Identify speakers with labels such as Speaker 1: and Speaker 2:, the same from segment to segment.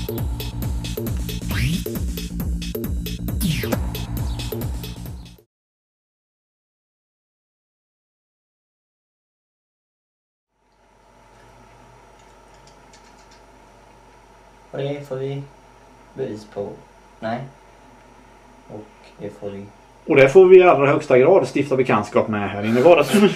Speaker 1: Och det får vi bevis på. Nej. Och det får vi...
Speaker 2: Och det får vi i allra högsta grad stifta bekantskap med här inne i vardagsrummet.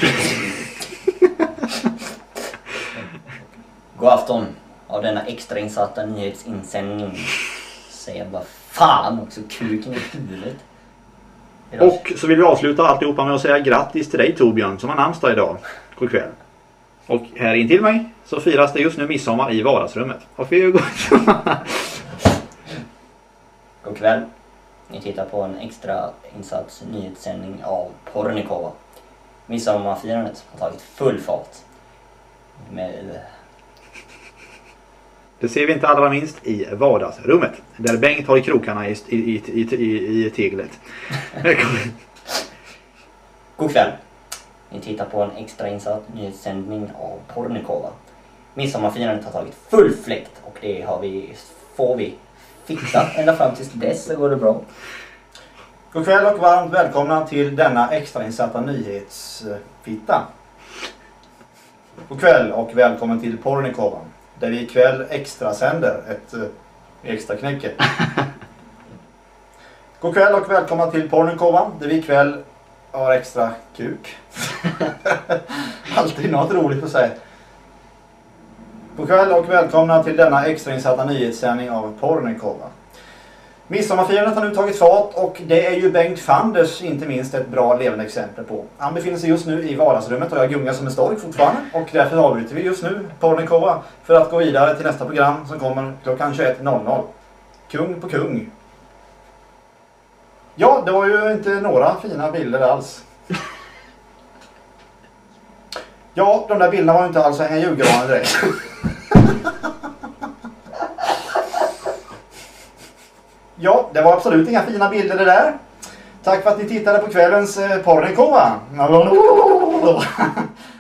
Speaker 1: God afton av denna extrainsatta nyhetsinsändning. Säger bara fan också, kuken i huvudet.
Speaker 2: Och så vill vi avsluta alltihopa med att säga grattis till dig Torbjörn som har namnsdag idag. God kväll. Och här in till mig så firas det just nu midsommar i vardagsrummet. Och vi går...
Speaker 1: God kväll. Ni tittar på en extra insats nyhetssändning av Pornikova. Midsommarfirandet har tagit full fart. Med...
Speaker 2: Det ser vi inte allra minst i vardagsrummet. Där Bengt har i krokarna i teglet.
Speaker 1: God kväll. Ni tittar på en extra insatt nyhetssändning av Pornikova. Midsommarfirandet har tagit full fläkt och det får vi fixat ända fram tills dess så går det bra.
Speaker 3: God kväll och varmt välkomna till denna extrainsatta nyhetsfitta. God kväll och välkommen till Pornikova. Där vi ikväll extra sänder ett extra knäcke. God kväll och välkomna till Pornikova. Där vi ikväll har extra kuk. Alltid något roligt att säga. God kväll och välkomna till denna extrainsatta nyhetssändning av Pornikova. Midsommarfirandet har nu tagit fart och det är ju Bengt Fanders inte minst ett bra levande exempel på. Han befinner sig just nu i vardagsrummet och jag gungar som en stork fortfarande och därför avbryter vi just nu Pornikova för att gå vidare till nästa program som kommer klockan 21.00. Kung på kung. Ja, det var ju inte några fina bilder alls. Ja, de där bilderna var ju inte alls hänga julgranen direkt. Ja, det var absolut inga fina bilder det där. Tack för att ni tittade på kvällens Pornikova.